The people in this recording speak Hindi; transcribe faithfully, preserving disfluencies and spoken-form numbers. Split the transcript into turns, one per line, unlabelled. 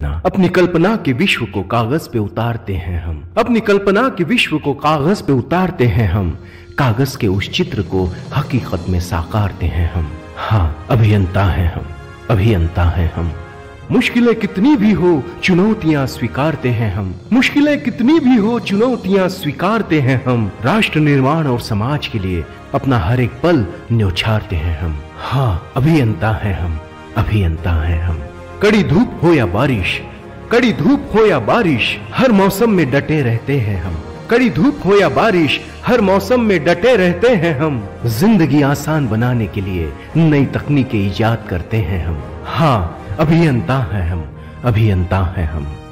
कल्पना। अपनी कल्पना के विश्व को कागज पे उतारते हैं हम, अपनी कल्पना के विश्व को कागज पे उतारते हैं हम, कागज के उस चित्र को हकीकत में साकारते हैं हम। हाँ, अभियंता हैं हम, अभियंता हैं हम। मुश्किलें कितनी भी हो चुनौतियां स्वीकारते हैं हम, मुश्किलें कितनी भी हो चुनौतियां स्वीकारते हैं हम। राष्ट्र निर्माण और समाज के लिए अपना हर एक पल न्योछारते हैं हम। हाँ, अभियंता हैं हम, अभियंता हैं हम। कड़ी धूप हो या बारिश, कड़ी धूप हो या बारिश, हर मौसम में डटे रहते हैं हम। कड़ी धूप हो या बारिश, हर मौसम में डटे रहते हैं हम। जिंदगी आसान बनाने के लिए नई तकनीकें इजाद करते हैं हम। हाँ, अभियंता हैं हम, अभियंता हैं हम।